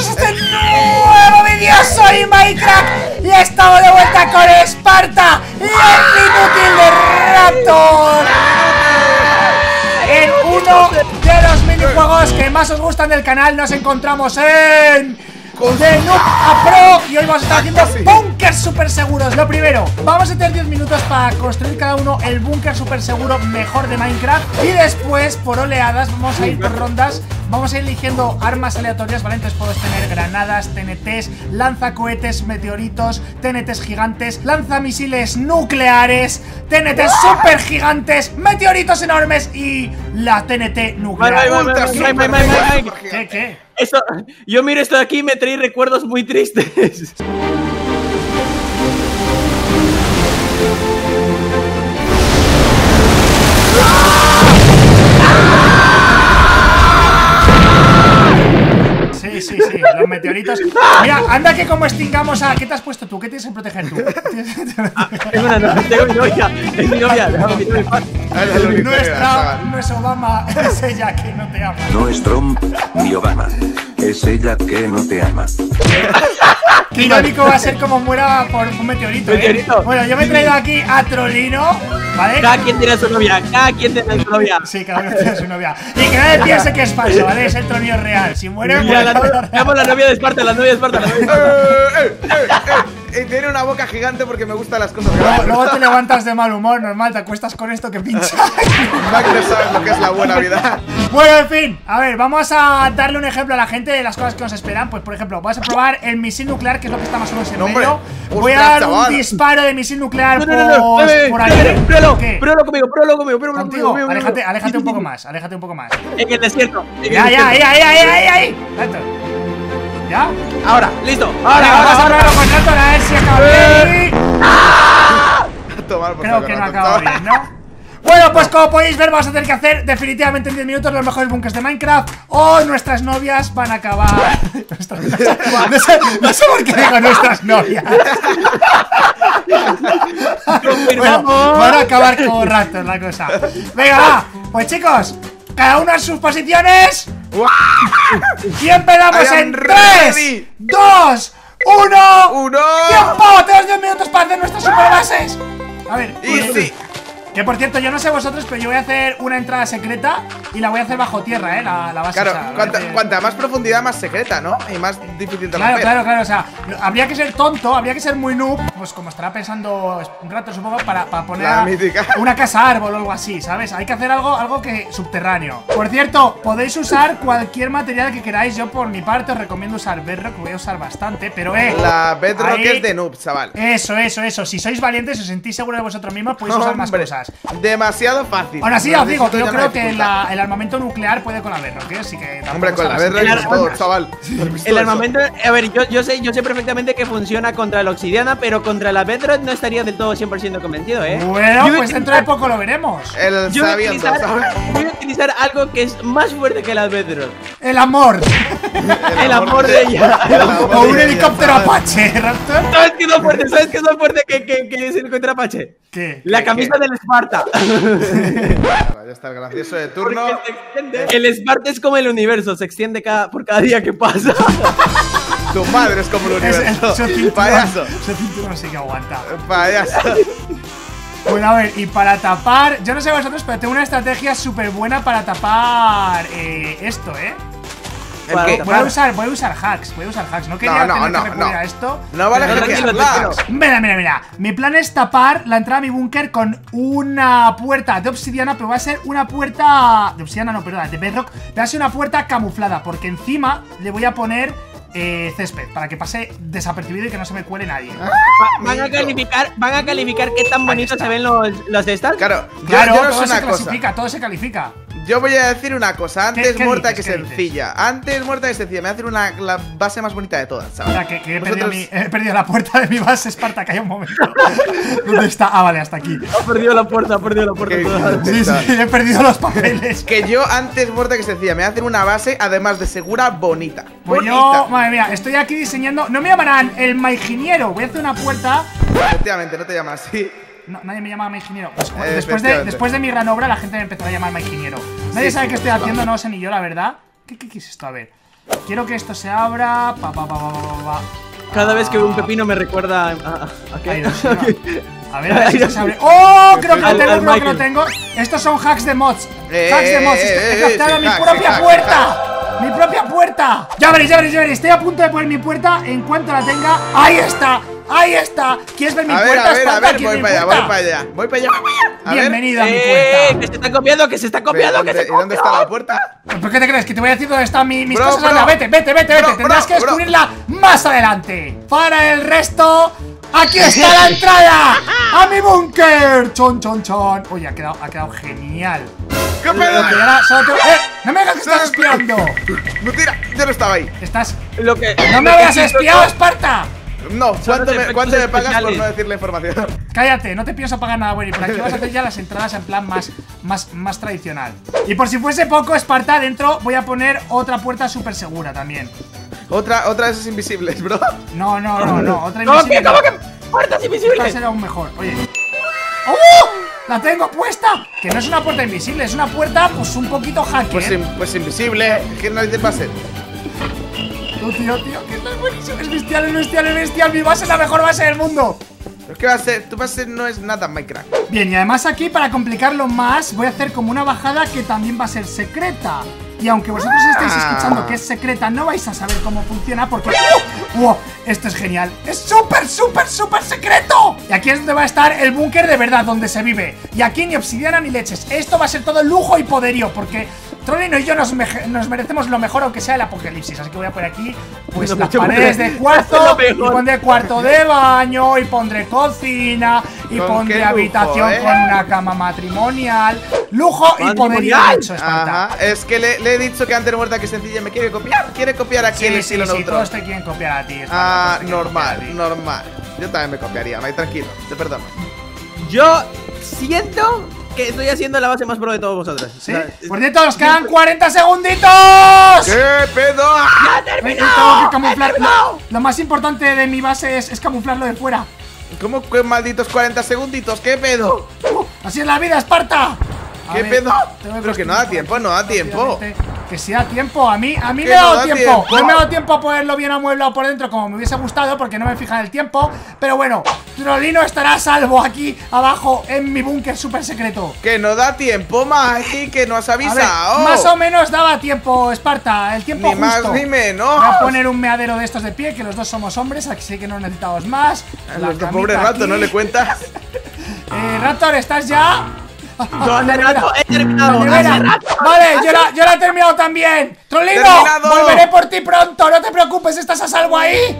bienvenidos a este nuevo vídeo. Soy Minecraft y estamos de vuelta con Esparta y el inútil de Raptor en uno de los minijuegos que más os gustan del canal. Nos encontramos en de Noob a Pro y hoy vamos a estar haciendo búnkers super seguros. Lo primero, vamos a tener 10 minutos para construir cada uno el búnker super seguro mejor de Minecraft. Y después, por oleadas, vamos a ir por rondas. Vamos a ir eligiendo armas aleatorias, ¿vale? Entonces puedes tener granadas, TNTs, lanzacohetes, meteoritos, TNTs gigantes, lanzamisiles nucleares, TNTs super gigantes, meteoritos enormes y la TNT nuclear. ¿Qué? Eso, yo miro esto de aquí y me trae recuerdos muy tristes. Sí, los meteoritos. Mira, anda que como extingamos a... ¿Qué te has puesto tú? ¿Qué tienes que proteger tú? Tengo mi novia, es mi novia, No es Obama, es ella que no te ama. No es Trump ni Obama, es ella que no te ama. Qué irónico va a ser como muera por un meteorito, Bueno, yo me he traído aquí a Trollino, ¿vale? Cada quien tiene a su novia, Sí, cada uno tiene su novia. Y que nadie piense que es falso, ¿vale? Es el Trollino real. Si muere, llamo la novia de Esparta, Tiene una boca gigante porque me gustan las cosas grandes. Luego te levantas de mal humor, normal, te acuestas con esto que pincha. No sabes lo que es la buena vida. Bueno, en fin, a ver, vamos a darle un ejemplo a la gente de las cosas que nos esperan. Pues, por ejemplo, vas a probar el misil nuclear, que es lo que está más o menos en medio. Voy a dar un disparo de misil nuclear por ahí. Pruébalo conmigo. Contigo, aléjate un poco más, En el desierto. Ahí. ¿Ya? Ahora, listo. Vamos a probarlo con Raptor a ver si acaba bien. Creo que no acaba bien, ¿no? Bueno, pues como podéis ver, vamos a tener que hacer definitivamente en 10 minutos los mejores bunkers de Minecraft. O nuestras novias van a acabar. No sé por qué digo nuestras novias. Bueno, van a acabar como Raptor la cosa. Venga, va. Pues chicos, cada uno en sus posiciones. Y empezamos en 3, 2, 1. ¡Tiempo! Tenemos 10 minutos para hacer nuestras super bases. A ver, que por cierto, yo no sé vosotros, pero yo voy a hacer una entrada secreta y la voy a hacer bajo tierra, la base. Claro, o sea, cuanta más profundidad, más secreta, ¿no? Y más difícil de romper. Claro, o sea, habría que ser tonto, habría que ser muy noob, pues como estará pensando un rato, supongo, para poner una casa árbol o algo así, ¿sabes? Hay que hacer algo que subterráneo. Por cierto, podéis usar cualquier material que queráis. Yo por mi parte os recomiendo usar Bedrock, que voy a usar bastante, pero la Bedrock es de noob, chaval. Eso. Si sois valientes, os sentís seguros de vosotros mismos, podéis usar más cosas. Demasiado fácil. Ahora sí, os digo que yo creo que el armamento nuclear puede con la Bedrock, ¿eh? Así que hombre, con la Bedrock es todo, chaval. El armamento, a ver, yo sé perfectamente que funciona contra la obsidiana, pero contra la Bedrock no estaría del todo 100% convencido, ¿eh. Bueno, pues dentro de poco lo veremos. Yo voy a utilizar algo que es más fuerte que la Bedrock. El amor. El amor de ella. O un helicóptero Apache, Raptor. ¿Sabes qué es más fuerte que es el helicóptero Apache? ¿Qué? La camisa del Esparta. Ya está el gracioso de turno. El Esparta es como el universo, se extiende por cada día que pasa. Tu madre es como el universo. Payaso. Ese cinturón sí que aguanta. Payaso. Bueno, a ver, y para tapar, yo no sé vosotros, pero tengo una estrategia súper buena para tapar esto, Voy a usar hacks, No quería tener que recurrir a esto. No vale hacks. Mira. Mi plan es tapar la entrada a mi búnker con una puerta de obsidiana, pero va a ser una puerta de obsidiana, no, perdona, de bedrock. Va a ser una puerta camuflada, porque encima le voy a poner césped, para que pase desapercibido y que no se me cuele nadie. ¿Van a calificar qué tan bonitos se ven los de estas? Claro, todo se califica. Yo voy a decir una cosa, antes muerta que sencilla. Me voy a hacer la base más bonita de todas, ¿sabes? Mira, que he perdido la puerta de mi base, Esparta, que hay un momento. ¿Dónde está? Ah, vale, hasta aquí. Ha perdido la puerta. Sí, he perdido los papeles. Que yo antes muerta que sencilla, me voy a hacer una base, además de segura, bonita. Pues yo, madre mía, estoy aquí diseñando. No me llamarán el maingeniero. Voy a hacer una puerta. Efectivamente, no te llamas así. No, nadie me llama ingeniero. Pues, después de mi gran obra, la gente me empezará a llamar ingeniero. Nadie sabe qué estoy haciendo, no sé ni yo, la verdad. ¿Qué es esto? A ver. Quiero que esto se abra. Cada vez que veo un pepino me recuerda a qué. A ver si esto se abre. ¡Oh! Creo que lo tengo, creo que lo Michael. tengo. Estos son hacks de mods. Hacks de mods. He captado mi propia puerta. ¡Mi propia puerta! Ya veréis, ya veréis, ya veréis. Estoy a punto de poner mi puerta en cuanto la tenga. ¡Ahí está! ¡Ahí está! ¿Quieres ver mi puerta? A ver, voy para allá, voy para allá. Voy para allá. Bienvenido a mi puerta. Que se está copiando, que se está copiando, que se ¿Y dónde está la puerta? ¿Por qué te crees? Que te voy a decir dónde están mis Bro, cosas. bro. Anda, vete. Bro, Tendrás que bro. descubrirla más adelante. Para el resto, aquí está la entrada a mi búnker. Chon, chon, chon. Oye, ha quedado genial. ¿Qué pedo? Y ahora solo tengo... ¡No me digas que estás espiando! Mentira, yo no estaba ahí. Estás... Lo que, ¡No me habías espiado, Esparta! No, ¿cuánto me efectos pagas por especiales. no decir la información? Cállate, no te pienso pagar nada bueno. Y por aquí vas a hacer ya las entradas en plan más tradicional. Y por si fuese poco, Esparta, dentro voy a poner otra puerta súper segura también. Otra de esas invisibles, bro. No, otra ¿Cómo invisible. que? ¡Puertas Esta invisibles! será aún mejor. Oye. ¡Oh! ¡La tengo puesta! Que no es una puerta invisible, es una puerta, pues un poquito hacker. Pues invisible. ¿Qué narices va a ser? Tú, tío, que esto es buenísimo. Es bestial, es bestial, es bestial. Mi base es la mejor base del mundo. Pero ¿qué va a ser? Tu base no es nada Minecraft. Bien, y además aquí, para complicarlo más, voy a hacer como una bajada que también va a ser secreta. Y aunque vosotros estáis escuchando que es secreta, no vais a saber cómo funciona porque... ¡Wow! Esto es genial. ¡Es súper secreto! Y aquí es donde va a estar el búnker de verdad, donde se vive. Y aquí ni obsidiana ni leches. Esto va a ser todo lujo y poderío, porque Trollino y yo nos merecemos lo mejor, aunque sea el apocalipsis. Así que voy a poner aquí, pues, No, las yo paredes creo- de cuarzo. es Y lo mejor. pondré cuarto de baño. Y pondré cocina. Y Con pondré qué lujo, habitación ¿eh? con una cama matrimonial. Lujo y poderío Matrimonial. hecho, Esparta. Ajá, es que le he dicho que antes muerta que sencilla me quiere copiar. Quiere copiar aquí el estilo sí, neutro. todos te quieren copiar a ti. Esparta, Ah, todos te quieren copiar a ti. normal. Yo también me copiaría, Mike, tranquilo, te perdono. Yo siento que estoy haciendo la base más pro de todos vosotros. ¿Sí? O sea, Por cierto, nos quedan 40 segunditos. ¿Qué pedo? Tengo que camuflar. Lo más importante de mi base es camuflarlo de fuera. ¿Cómo que malditos 40 segunditos? ¿Qué pedo? Así es la vida, Esparta. A ¿Qué ver, pedo? tengo que Pero que no da construir tiempo, por no da aquí tiempo. rápidamente. Que si da tiempo, a mí me Que ha no dado da tiempo. tiempo. No me ha dado tiempo a ponerlo bien amueblado por dentro como me hubiese gustado, porque no me fija en el tiempo. Pero bueno, Trollino estará a salvo aquí abajo en mi búnker súper secreto. Que no da tiempo, Mike, que no has A ver, avisado. más o menos daba tiempo, Esparta. El tiempo Ni más justo. ni menos. Voy a poner un meadero de estos de pie, que los dos somos hombres, así que no necesitamos más. A La los dos camita pobres ratos, aquí. ¿no le cuentas? Raptor, ¿estás ya? ¿Dónde rato? He La terminado. nevera. Hace rato. Vale, yo la he terminado también. Trollino, ¡Terminado! volveré por ti pronto, no te preocupes, ¿estás a salvo ahí?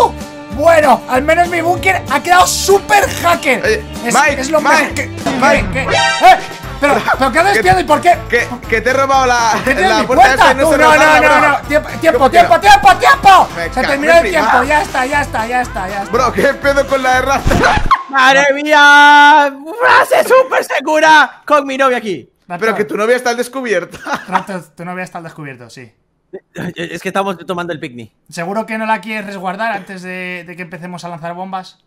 Bueno, al menos mi búnker ha quedado súper hacker. Mike, es lo Mike, mejor Mike. Pero ¿qué haces espiando y por qué? Que te he robado ¿Qué tienes la mi puerta puerta? esa y no Tú, sé no, robarla, no. bro. Tiempo. ¿Cómo que no? Me Se cago terminó en el tiempo, prima. ya está. Bro, ¿qué pedo con la de rata? ¡Madre mía! ¡Frase súper segura! Con mi novia aquí. Pero que tu novia está al descubierto. Raptor, tu novia está al descubierto, sí. Es que estamos tomando el picnic. ¿Seguro que no la quieres resguardar antes de que empecemos a lanzar bombas?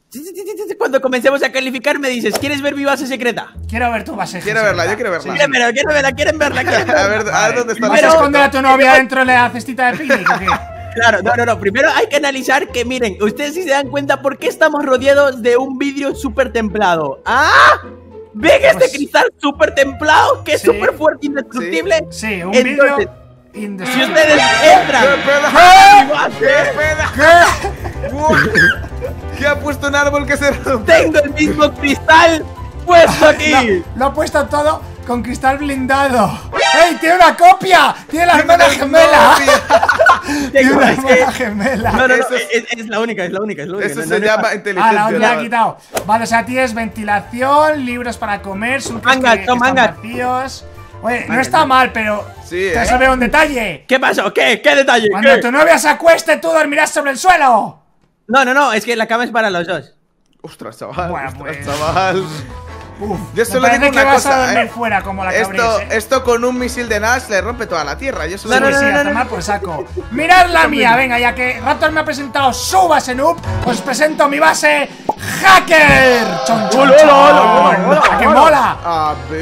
Cuando comencemos a calificar me dices, ¿quieres ver mi base secreta? Quiero ver tu base. Quiero verla, yo quiero verla. ¿Quieren verla? A ver dónde está. ¿Vas a Pero- esconder a tu novia dentro de la cestita de picnic o qué? Claro, no. Primero hay que analizar que, miren, ustedes sí se dan cuenta por qué estamos rodeados de un vidrio súper templado. ¿Ah? ¿Ven este Pues- cristal súper templado? Que es Sí. súper fuerte, indestructible. Sí, un Entonces, vídeo si indestructible. ustedes ¿Qué entran pedo? a mi ¿Qué base, pedo? ¿Qué ha puesto un árbol que se rompe? tengo el mismo cristal puesto aquí. Lo ha puesto todo con cristal blindado. ¡Ey! ¡Tiene una copia! ¡Tiene la hermana gemela! ¡Tiene Tengo- una es que- hermana gemela! No, Eso es la única, es la única. Eso No, se no, no, llama Ah, inteligencia. la otra ha ¿no? quitado. Vale, o sea, tienes ventilación, libros para comer, surcos Mangas, que son están mangas. vacíos. Oye, no Mangas, está sí. mal, pero Sí, te se ve un detalle. ¿Qué pasó? ¿Qué detalle? Cuando ¿Qué? tu novia se acueste, tú dormirás sobre el suelo. No, es que la cama es para los dos. Ostras, chaval. Bueno, ostras, pues. chaval. Uf, Yo me solo parece digo que una vas a cosa, dormir ¿eh? fuera como la cabrés, Esto con un misil de Nash le rompe toda la tierra. Yo solo Sí, digo- sí, a tomar por saco. Mirad la mía, venga, ya que Raptor me ha presentado su base noob, os presento mi base hacker. Chon, chon, Hola, chon. hola, hola, hola, ¡Que hola. mola! A ver.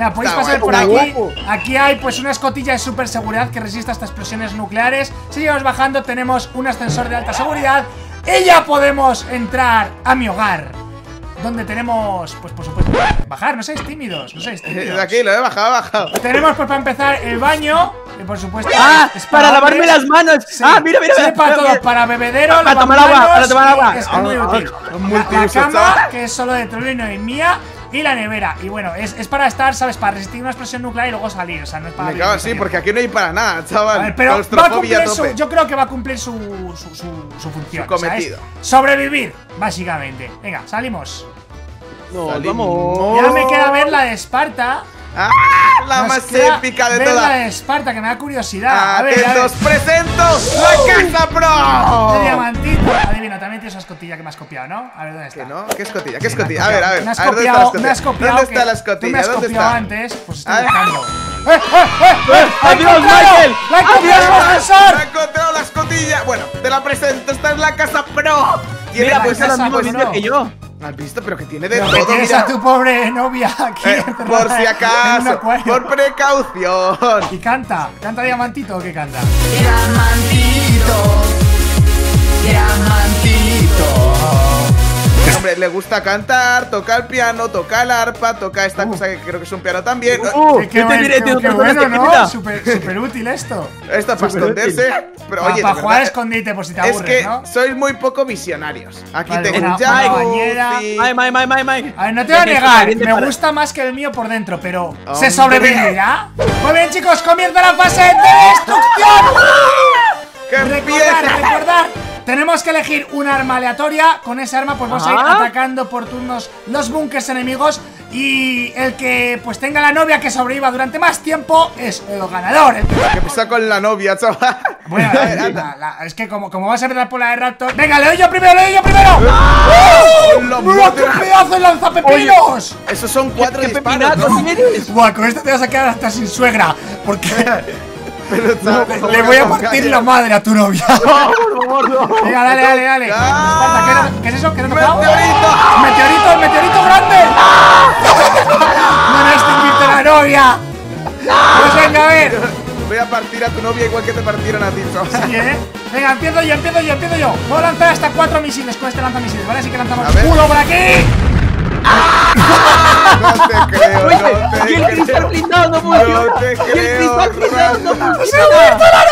Mira, podéis Está pasar por guapo, aquí. guapo. Aquí hay pues una escotilla de super seguridad que resiste hasta explosiones nucleares. Seguimos bajando, tenemos un ascensor de alta seguridad y ya podemos entrar a mi hogar, donde tenemos, pues por supuesto, bajar, no seáis tímidos, no seáis tímidos. Aquí lo he bajado. Tenemos pues para empezar el baño, que por supuesto es para lavarme hombres. las manos. Sí. Mira. Sí, para todo, para bebedero, Para tomar agua, lavamanos, para tomar agua. Es muy útil. muy La útil, cama, chaval. que es solo de Trolino y mía, y la nevera. Y bueno, es para estar, ¿sabes? Para resistir una explosión nuclear y luego salir. O sea, no es para. Me cago así, porque aquí no hay para nada, chaval. A ver, pero va a Claustrofobia cumplir a tope. yo creo que va a cumplir su función. Su cometido. ¿sabes? Sobrevivir, básicamente. Venga, salimos. No, Salimos. vamos. Ya me queda ver la de Esparta. ¡Ah! La Nos más queda épica de ver la todas. de Esparta, que me da curiosidad. A ver. Atentos, presento la Casa De Pro. diamantito. Adivina, también tienes esa escotilla que me has copiado, ¿no? A ver, ¿dónde está? ¿Qué no? ¿Qué escotilla? ¿Qué Sí, me has escotilla? A ver, a ver. Me has A ver, ¿dónde copiado, está la me has escotilla? copiado. ¿Dónde está la Tú me escotilla? has ¿Dónde copiado está? antes, pues estoy Ah. buscando. ¡La he ¡Adiós, encontrado! Michael! ¡La he encontrado en el ¡Me ascensor! he encontrado la escotilla! Bueno, te la presento. Esta es la Casa Pro. Tiene Mira, pues pues es lo esa, mismo pues vídeo no. que yo. ¿Has visto? Pero que tiene de Pero que todo, tienes mira. a tu pobre novia aquí encerrada Por si en un acaso, acuario. por precaución. Y canta Diamantito, ¿o qué canta? Diamantito, diamantito. Hombre, le gusta cantar, toca el piano, toca el arpa, toca esta cosa que creo que es un piano también. Yo te diré, tío, qué otra cosa bueno, que ¿no? mira. Súper útil esto. Esto para esconderse. Pero oye, Para de jugar a verdad, escondite por si te es aburres, que ¿no? sois muy poco visionarios. Aquí Vale, tengo una un jacuzzi. bañera. Mike. A ver, no te voy a negar, me gusta más que el mío por dentro, pero ¿se Hombre. sobrevivirá? Muy bien, chicos, comienza la fase de destrucción. ¡Que empieza! Recordar, tenemos que elegir un arma aleatoria. Con esa arma pues vamos a ir atacando por turnos los búnkers enemigos. Y el que pues tenga la novia que sobreviva durante más tiempo es el ganador. Que pasa con la novia, chaval. Bueno, A ver, anda. es que como vas a empezar por la de Raptor. Venga, le doy yo primero, ¡Hola, ¡Mira qué madre! pedazo de lanzapepinos! Esos son 4 ¿Qué disparos, pepinazo ¿no? tienes? Buah, con esto te vas a quedar hasta sin suegra. Porque Pero, chaval, le voy a partir la madre a tu novia. Por favor, no. Venga, dale. Esparta, ¿qué es eso? ¿Qué no he tocado? ¡Meteorito! ¡El meteorito grande! ¡No me extinguiste la novia! Pues venga, a ver. Voy a partir a tu novia igual que te partieron a ti, chaval. Sí, ¿eh? Venga, empiezo yo. Puedo lanzar hasta 4 misiles con este lanzamisiles, ¿vale? Así que lanzamos A ver. uno por aquí. No te creo, Oye, no te y el cristal creo. blindado no funciona. No te Y el creo, cristal blindado no Raptor. ¡Se ha muerto funciona.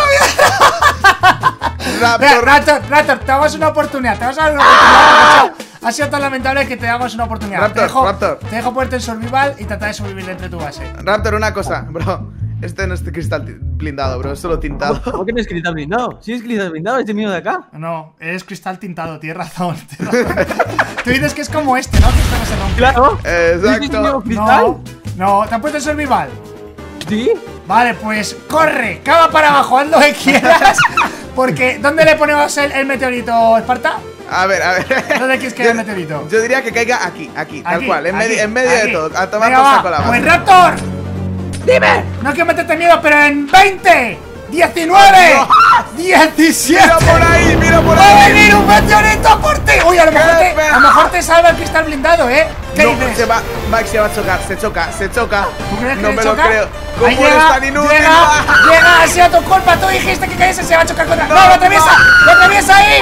la novia! Raptor, Raptor, te damos una oportunidad. Te vamos a dar una oportunidad. Ha sido tan lamentable que te damos una oportunidad. Raptor. Te dejo ponerte en survival y tratar de sobrevivir dentro de tu base. Raptor, una cosa, bro. Este no es cristal blindado, bro, es solo tintado. ¿Cómo que no es cristal blindado? Sí es cristal blindado, este mío de acá. No, es cristal tintado, tienes razón. Tú dices que es como este, ¿no? Que este no se rompe. Claro. ¿Es mío Exacto. cristal? No, ¿te has puesto en survival? Sí. Vale, pues corre, cava para abajo, haz lo que quieras. Porque, ¿dónde le ponemos el meteorito, Esparta? A ver. ¿Dónde quieres que haya el meteorito? Yo diría que caiga aquí, tal Aquí, cual, en aquí, medio de aquí. todo. A tomar Venga, por va. saco la base. Pues Raptor, ¡Dime! no quiero meterte miedo, pero en 20, 19, 17. Mira por ¡Va a ahí. venir un meteorito por ti! Uy, a lo mejor te salva el cristal blindado, ¿eh? ¿Qué No, dices? se va, Max se va a chocar, se choca. ¿Tú crees que No le me lo choca? creo. Ahí ¿Cómo eres tan inútil? Llega, ha sido tu culpa, tú dijiste que cayese, se va a chocar contra. ¡No, lo atraviesa ahí!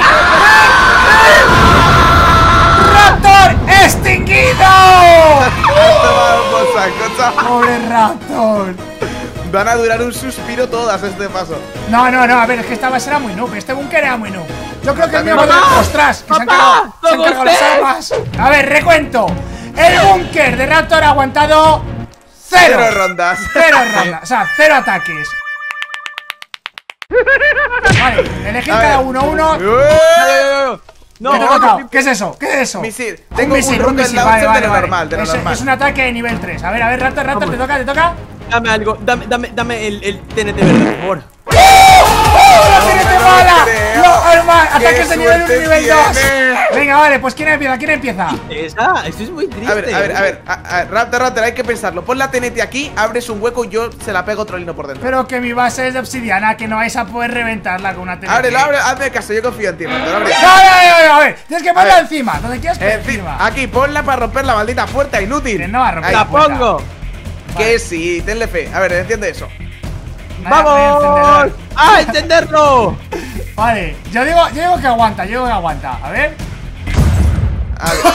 ¡Raptor extinguido! Pobre Raptor. Van a durar un suspiro todas este paso. No, a ver, es que esta base era muy noob, este búnker era muy noob. Yo creo que el mío va a ¡Papá! tener. ¡Ostras! Que se han ¡Papá! cargado las armas. A ver, recuento. El búnker de Raptor ha aguantado 0 Cero rondas. 0 rondas, o sea, 0 ataques. Vale, elegid A cada ver. uno. No, ¿Qué te ha tocado? ¿Qué es eso? ¿Qué es eso? Misil. Tengo un misil, rocket launcher de lo normal, de lo Es normal. un ataque de nivel 3. A ver, Raptor, te toca. Dame algo, dame el TNT verde, por favor. ¡La No TNT me lo mala! creo. ¡No, hermano! ¡Qué ¡Ataques de nivel 1 y suerte nivel 2! tiene! Venga, vale, pues ¿quién empieza? Esto es muy triste. A ver, Raptor, hay que pensarlo. Pon la TNT aquí, abres un hueco y yo se la pego Trolino por dentro. Pero que mi base es de obsidiana, que no vais a poder reventarla con una TNT. Ábrelo, hazme caso, yo confío en ti, Raptor, abre. No, a ver, tienes que ponerla A ver. encima, donde quieras que Aquí, ponla para romper la maldita puerta, inútil. Que no va a romper Ahí. La pongo. Que sí, tenle fe. A ver, entiende eso. Vaya, ¡Vamos! encendedor. ¡A encenderlo! Vale, yo digo que aguanta, A ver. A ver.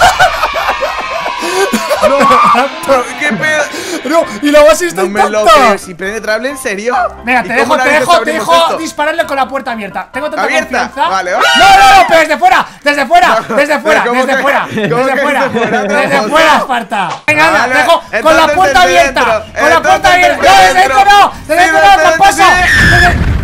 No, qué pedo. No, y la base está No me lo intacta. creo, ¿es impenetrable en serio? Venga, ¿Y te cómo dejo narices abrimos esto? dispararle con la puerta abierta. Tengo tanta ¿Abierta? confianza. Vale, No, vale. no, pero desde fuera, Pero ¿cómo desde que- fuera, cómo que desde desde fuera, fuera? Esparta. Venga, anda, Vale, te dejo con la entonces puerta desde abierta. dentro, Con la puerta entonces abierta. desde No, desde dentro. dentro no, desde Sí, dentro no, desde tramposo. dentro,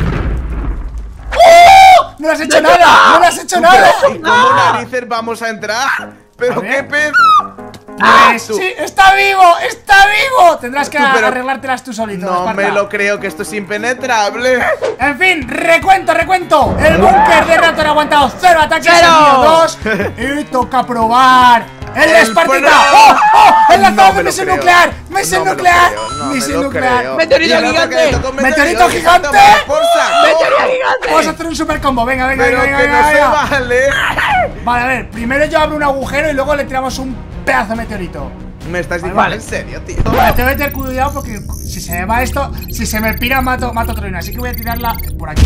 No le has hecho nada, no le has hecho nada. ¿Y cómo narices vamos a entrar? A Pero ver. qué pedo. Pues, tú. sí, está vivo, está vivo. Tendrás que Tú, pero- arreglártelas tú solito. No Esparta. me lo creo, que esto es impenetrable. En fin, recuento. El búnker de Raptor ha aguantado 0 ataques, ¡Cero! el mío 2. Y toca probar el de El Espartita. pro- ¡Oh! ¡Oh! ¡El No lanzador me de lo misión creo. nuclear! ¡Misión No me lo nuclear! creo, no me ¡Misión lo nuclear! creo. ¡Meteorito Y el otro gigante! que le tocó un ¡Meteorito gigante! toma por saco. ¡Meteorito gigante! Vamos a hacer un super combo. Venga, venga, Pero venga, que venga, no se venga. vale. Vale, a ver, primero yo abro un agujero y luego le tiramos un pedazo de meteorito. Me estás diciendo Vale. en serio, tío. Vale, tengo que tener cuidado porque si se me va esto, si se me pira, mato otra una. Así que voy a tirarla por aquí.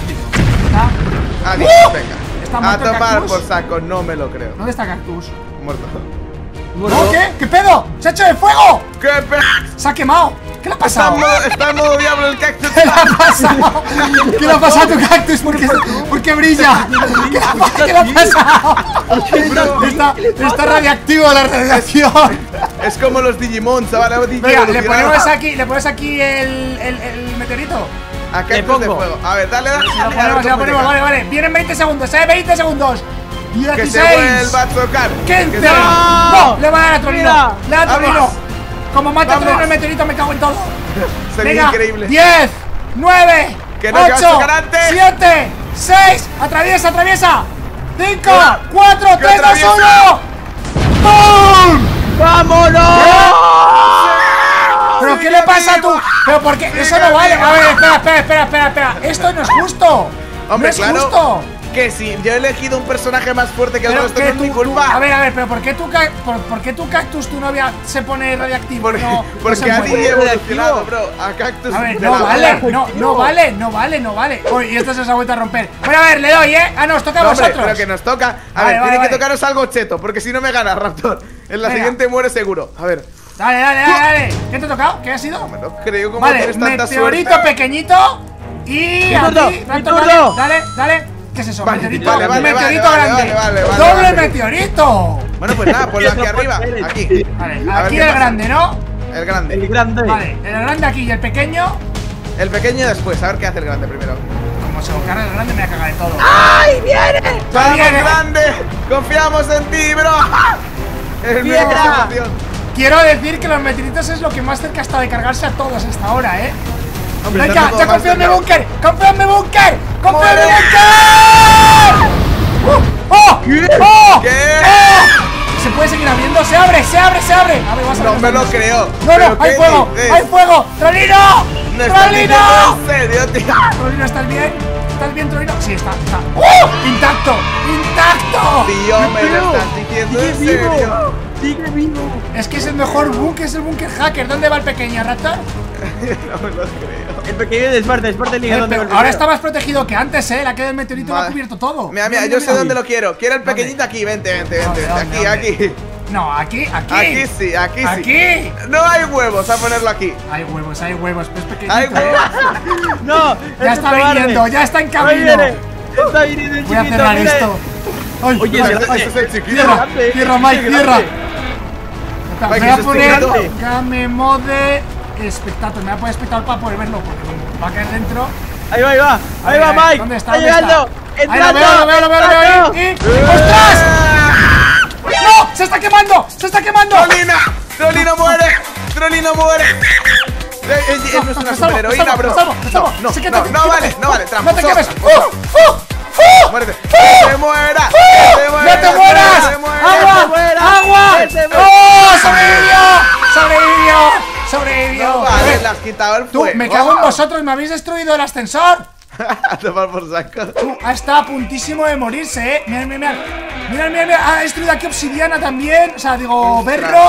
¿Está? Adiós, venga. ¿Está A muerto el tomar cactus? por saco, no me lo creo. ¿Dónde está Cactus? Muerto. ¿No? ¿Qué? ¿Qué pedo? ¡Se ha hecho de fuego! ¿Qué pedo? ¡Se ha quemado! ¿Qué le ha pasado? Está en modo diablo el cactus. ¿Qué le ha pasado? ¿Qué le ha pasado a tu cactus? ¿Por qué brilla? ¿Qué le ha pasado? Está radiactivo la radiación. Es como los Digimon, chaval. Venga, le ponemos aquí el meteorito. A Le cactus de pongo. fuego. A ver, dale, dale. Lo ponemos, dale, dale, vale, vale. Vienen 20 segundos, 20 segundos. Que se 16. vuelva a tocar. 15. Que se- No, le va a dar a Trolino. Mira. Le da a Trolino. Vamos. Como mata a Vamos. Trolino el meteorito, me cago en todo. Sería Venga, increíble. 10, 9, Que no, que vas a 8, tocar antes. 7, 6. Atraviesa. 5, 4, 3, 2, atraviesa. 1. ¡Bum! ¡Vámonos! ¿Pero qué le pasa a tú? ¿Pero por qué? Eso no vale. A ver, espera. Esto no es justo. Hombre, no es claro. justo. Que si yo he elegido un personaje más fuerte que el Pero resto, que no es mi culpa. a ver, pero ¿por qué tu cactus, tu novia, se pone radiactivo? Porque, no porque se ha muere? evolucionado, bro. A cactus. A ver, de no la vale, bola. no vale. Uy, y esto se ha vuelto a romper. Bueno, a ver, le doy, Ah, no, os toca a No, hombre, vosotros. pero que nos toca. A Vale, ver, vale, tiene vale. que tocaros algo cheto, porque si no me gana Raptor. En la Venga. siguiente muere seguro. A ver, Dale. ¿Qué te ha tocado? ¿Qué ha sido? no creo como Vale, tienes tanta meteorito suerte. pequeñito. Y a turno, ti, mi Raptor, turno. dale. ¿Qué es eso? Vale, Meteorito, vale, meteorito vale, grande. vale, ¡Doble vale. meteorito! Bueno, pues nada, ponlo aquí arriba. Aquí. Vale, A ver aquí qué el pasa. grande, ¿no? El grande. El grande. Vale, el grande aquí y el pequeño. El pequeño después. A ver qué hace el grande primero. Como se lo carga el grande, me voy a cagar de todo. ¡Ay, viene! ¡Vamos, viene. grande! ¡Confiamos en ti, bro! Es mi Piedra. emoción. Quiero decir que los meteoritos es lo que más cerca está de cargarse a todos hasta ahora, Hombre, Venga, no ya más confío en mi cerca. búnker. ¡Confío en mi búnker! ¡Confío en mi Muere. búnker! ¡Oh! ¡Oh! ¿Qué? ¿Se puede seguir abriendo? ¡Se abre! A ver, vas a No ver, me lo vas a ver. creo. No, ¿Pero no, hay qué fuego, dices? hay fuego. ¡Trolino! ¿Me estás diciendo ¡Trolino! en serio, tío? ¿Trolino, estás bien? ¿Estás bien, Trolino? Sí, está. ¡Oh! ¡Intacto! ¡Intacto! Tío, me lo estás diciendo en serio. ¡Sigue vivo! Es que es el mejor búnker, es el búnker hacker. ¿Dónde va el pequeño, Raptor? No me lo creo. El pequeño de Esparta elige dónde va el Ahora primero. está más protegido que antes, La queda del meteorito lo ha Vale. cubierto todo. Mira, yo sé dónde lo quiero. Quiero el pequeñito aquí. Vente. ¿Dónde? Aquí. No, aquí. Aquí sí. Aquí. No hay huevos a ponerlo aquí. Hay huevos, pues pequeñito. Hay huevos. ¡No! Ya está viniendo, ya está en Ahí camino. viene. Está viniendo el Voy a chiquito, cerrar mira. esto. Ay, Oye, ay, ese ay, es el chiquito. Cierra, grande, cierra, ese Mike, es cierra. grande. Me Mike, voy a ese es poner grande. Game Mode Spectator. Me voy a poner Spectator para poder verlo porque como va a caer dentro. Ahí va, Mike. ¿Dónde está? Está ¿Dónde llegando. está? Ahí lo Entrando. veo. Entrando. ¡Ostras! ¡No! ¡Se está quemando! Trolino muere. Él no es una superheroína, bro. No vale, trampa. ¡No te quemes! Muérete. ¡Oh! ¡Que se muera! ¡No te mueras! ¡Que se muera! ¡Agua! que se muera. ¡Oh! ¡Sobrevivió! No vale, le has quitado el Tú, fuego. me cago en vosotros, me habéis destruido el ascensor. A tomar por saco. Tú, está a puntísimo de morirse, Mira. Ha destruido aquí obsidiana también. O sea, digo, Ostras. bedrock.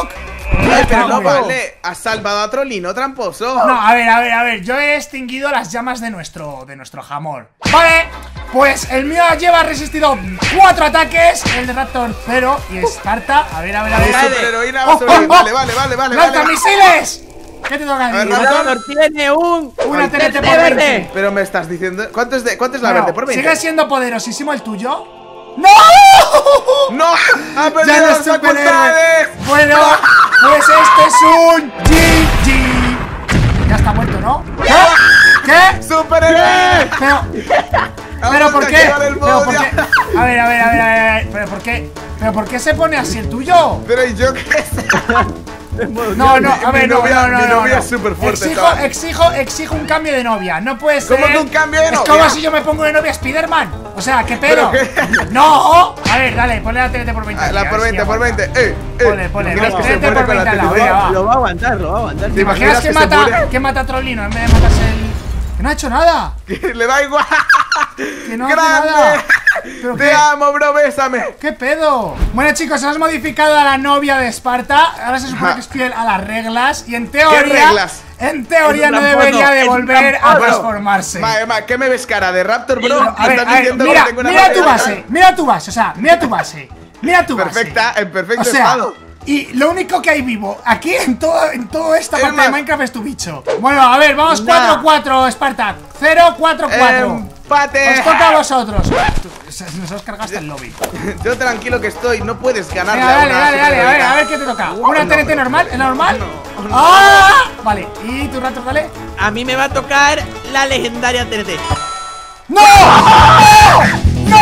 Pero no vale. Has salvado a Trolino, tramposo. No, a ver. Yo he extinguido las llamas de nuestro jamón. Vale, pues el mío lleva resistido 4 ataques. El de Raptor 0. Y Esparta, a ver. Superheroína va a sobrevivir. Vale. ¡Lanzamisiles! ¿Qué te toca a ti? Raptor tiene una TNT por 20. Pero me estás diciendo. ¿Cuánto es la verde? Por 20. ¿Sigue siendo poderosísimo el tuyo? ¡No! ¡No! ¡Ha perdido Ya no las es superhéroe. facultades! Bueno, pues este es un GG. Ya está muerto, ¿no? ¿Qué? ¡Superhéroe! Pero ¿por qué? A ver. ¿Pero por qué se pone así el tuyo? Pero ¿y yo qué sé? No, a ver, no. Mi novia es súper fuerte. Exijo un cambio de novia. No puede ser. ¿Cómo que un cambio de novia? Es como si yo me pongo de novia a Spiderman. O sea, ¿qué pedo? ¿Pero qué? No. A ver, dale, ponle la TNT por 20. La por 20, por 20. Ponle. ¿Imaginas que se TNT muere por con la 20 al lado, TNT? venga, va. Lo va a aguantar. ¿Te imaginas que mata a Trolino en vez de matarse el...? Que no ha hecho nada. Le da igual. Que no hace nada. ¿Pero Te qué? amo, bro, bésame. ¿Qué pedo? Bueno, chicos, hemos modificado a la novia de Esparta. Ahora se supone que es fiel a las reglas. Y en teoría... ¿Qué reglas? En teoría no tramposo, debería de es un volver a tramposo. transformarse. ¿Qué me ves cara de Raptor, bro? A ver, ¿Estás diciendo mira, que tengo una mira novia? tu base, o sea, mira tu base. Perfecta, en perfecto O sea, estado. y lo único que hay vivo aquí en toda esta parte más. de Minecraft es tu bicho. Bueno, a ver, vamos 4-4, Spartak. 0-4-4. ¡Empate! Os toca a vosotros. Nos has cargado hasta el lobby. Yo tranquilo que estoy, no puedes ganarle Venga, a una dale, superheroína. a ver qué te toca. ¿Una No, TNT normal? ¿Es normal? No. ¡Ah! Vale, ¿y tu Raptor, dale? A mí me va a tocar la legendaria TNT. ¡No! ¡No!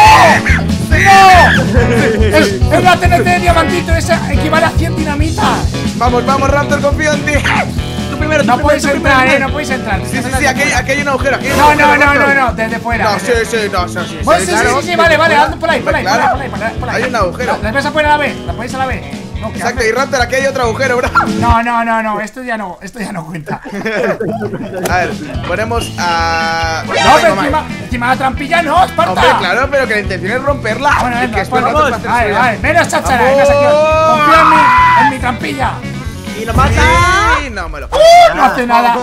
Es la TNT de diamantito, esa equivale a 100 dinamitas. Vamos, Raptor, confío en ti. Tú primero, No podéis entrar, no podéis entrar. Sí, aquí hay un agujero. No, desde fuera. No, sí, Bueno, claro. sí, vale, anda por ahí. Claro. Hay un agujero. ¿Las vais a poner a la vez? ¿Las podéis a la vez? No, ¿qué Exacto, haces? y Raptor, aquí hay otro agujero, bro. No, esto ya no cuenta. A ver, ponemos a... No, pero encima la trampilla no, Esparta. Hombre, claro, pero que la intención es romperla. Bueno, Y venga, que después vamos. Raptor va a hacer su vida. Vale, menos cháchara, venga, Vamos. confía en mi trampilla. Y lo mata. Sí, no me lo No hace nada.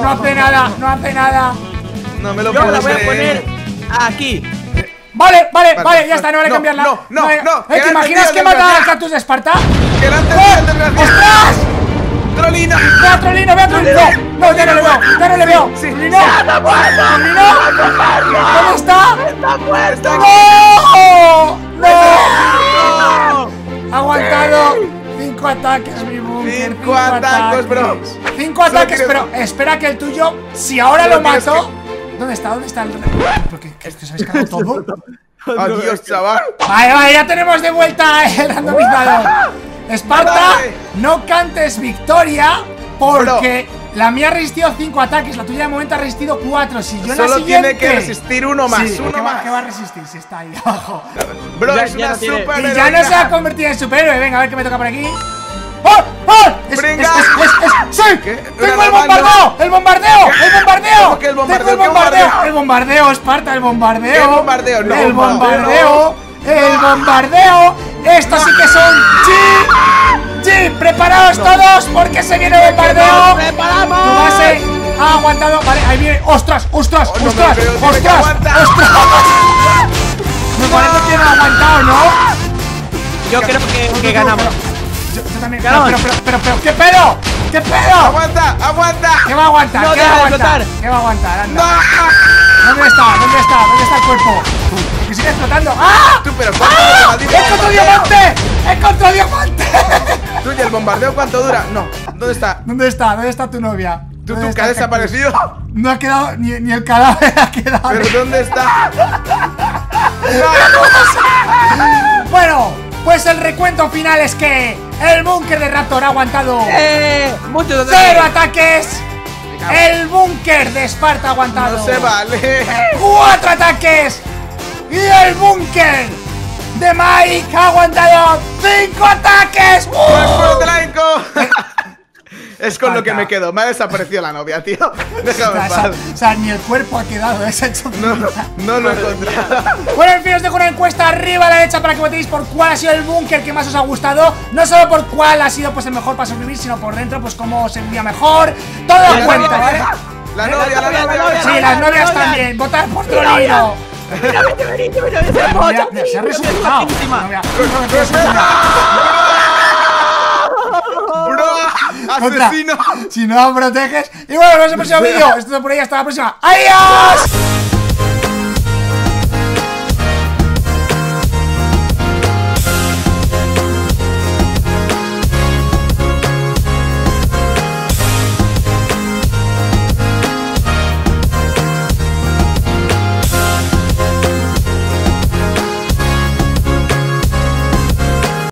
No me lo Yo puedo la voy a creer. poner aquí. Vale, ya está, no vale No, cambiarla. no, ¿Te que imaginas antes que el mata al desgraciado. cactus de Esparta? Que delante del desgraciado. ¡Ostras! Trolino. Ve a Trolino. No, ya no le veo. Sí. Trolino. ¿Dónde está? Está aquí. ¡No! Ha aguantado 5 ataques, mi búnker. 5 ataques, bro. 5 ataques, Solo pero espera que el tuyo, si ahora Solo lo tienes mato. ¿Dónde está el ¿Pero que os habéis cargado todo? Adiós, chaval. Vale, ya tenemos de vuelta el randomizador. Esparta, Dale. no cantes victoria porque la mía ha resistido 5 ataques, la tuya de momento ha resistido 4. Si yo en la Solo siguiente... tiene que resistir uno más, Sí, uno ¿qué más. va a resistir si está ahí abajo? Bro, Ya- es ya una no tiene- superheroína. Y ya no se ha convertido en superhéroe. Venga, a ver qué me toca por aquí. ¡Oh! ¡Brinca! ¡Sí! ¿Qué? ¡Tengo el Una bombardeo! ¡El bombardeo! ¿Cómo que el bombardeo? ¡Tengo el ¿Qué bombardeo! bombardeo? ¡El bombardeo, Esparta! ¡El bombardeo! ¿Qué bombardeo? No, ¡El bombardeo bombardeo! ¡El bombardeo! ¡Estos sí que son G! ¡Preparaos todos porque se viene el bombardeo! ¡Preparamos! Tu base ha aguantado. Vale, ahí viene. ¡Ostras! no me lo creo, tiene que aguantar. Me parece que no ha aguantado, ¿no? Yo creo que ganamos. Yo también. Ganamos. Pero, ¿qué pedo? ¿Qué pedo? ¡Aguanta! ¿Qué va a aguantar? No ¿Qué va a deja de aguantar? flotar. ¿Qué va a aguantar? Anda. ¡No! ¿Dónde está el cuerpo? Que sigue explotando. ¡Ah! Tú, pero ¡Ah! ¿cuánto maldito ¡He encontrado bombardeo? diamante! ¡He encontrado diamante! ¿Tú y el bombardeo cuánto dura? No, ¿dónde está? ¿Dónde está tu novia? ¿Tú ¿Dónde que ha está el cactus? desaparecido? No ha quedado ni el cadáver ha quedado. ¿Pero dónde está? Bueno, pues el recuento final es que el búnker de Raptor ha aguantado Muchos 0 ataques. El búnker de Esparta ha aguantado No se vale. 4 ataques. Y el búnker de Mike ha aguantado 5 ataques. ¡Fuerte, laico! Es con lo que me quedo. Me ha desaparecido la novia, tío. Déjame en paz. O sea, ni el cuerpo ha quedado, se ha hecho No lo he encontrado. Bueno, en fin, os dejo una encuesta arriba a la derecha para que votéis por cuál ha sido el búnker que más os ha gustado. No solo por cuál ha sido pues el mejor para sobrevivir, sino por dentro, pues cómo se vivía mejor. Todo cuenta, ¿vale? La novia. Sí, las novias también. Votar por Trolino. Mira, Se ha resucitado. Bro, asesino. Si no proteges. Y bueno, nos vemos en el próximo vídeo. Esto es por ahí, hasta la próxima. ¡Adiós!